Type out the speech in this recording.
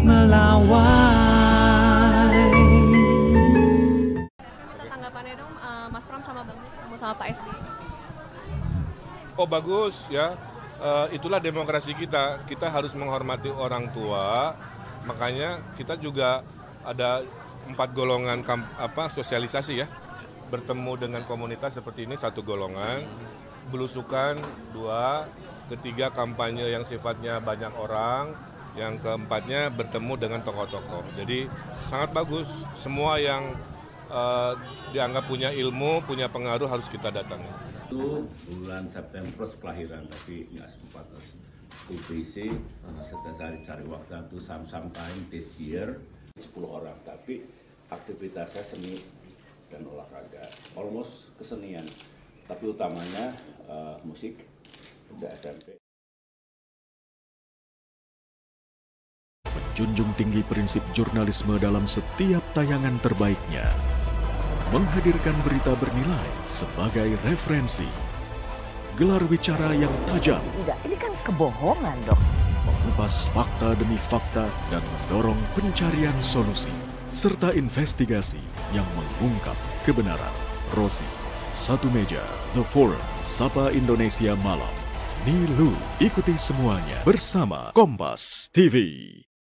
melawai. Minta tanggapannya dong, Mas Pram sama Bang Nuf ketemu sama Pak SBY. Oh bagus ya, itulah demokrasi kita. Kita harus menghormati orang tua, makanya kita juga ada 4 golongan sosialisasi ya. Bertemu dengan komunitas seperti ini 1 golongan, belusukan 2, ketiga kampanye yang sifatnya banyak orang, yang keempatnya bertemu dengan tokoh-tokoh. Jadi sangat bagus, semua yang dianggap punya ilmu, punya pengaruh harus kita datangi. Itu bulan September kelahiran, tapi nggak sempat school busy. Setelah cari waktu itu sometime this year 10 orang, tapi aktivitasnya seni dan olahraga, almost kesenian, tapi utamanya musik sejak SMP. Menjunjung tinggi prinsip jurnalisme dalam setiap tayangan terbaiknya. Menghadirkan berita bernilai sebagai referensi. Gelar bicara yang tajam. Tidak, ini kan kebohongan dong. Mengupas fakta demi fakta dan mendorong pencarian solusi. Serta investigasi yang mengungkap kebenaran. Rosi, Satu Meja, The Forum, Sapa Indonesia Malam. Nilu, ikuti semuanya bersama Kompas TV.